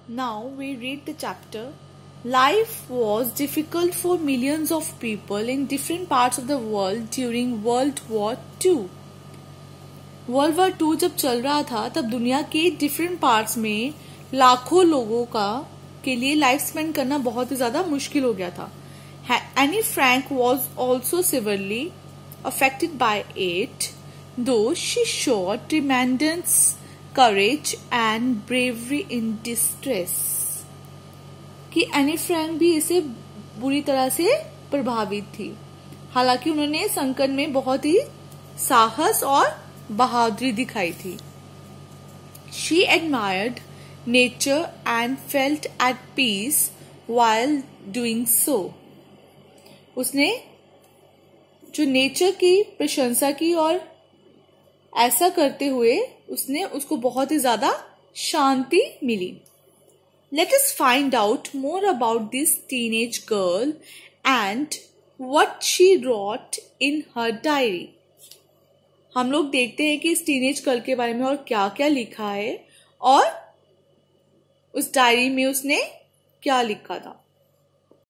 Now we read the chapter. Life was difficult for millions of people in different parts of the world during World War II. World War II जब चल रहा था तब दुनिया के different parts में लाखों लोगों के लिए लाइफ स्पेंड करना बहुत ही ज़्यादा मुश्किल हो गया था. Anne Frank was also severely affected by it, though she showed tremendous courage and bravery in distress. कि एनी फ्रैंक भी इसे बुरी तरह से प्रभावित थी. हालांकि उन्होंने संकट में बहुत ही साहस और बहादुरी दिखाई थी. She admired nature and felt at peace while doing so. उसने जो नेचर की प्रशंसा की और ऐसा करते हुए उसको बहुत ही ज्यादा शांति मिली. Let us find out more about this teenage girl and what she wrote in her diary. हम लोग देखते हैं कि इस टीनेज गर्ल के बारे में और क्या क्या लिखा है और उस डायरी में उसने क्या लिखा था.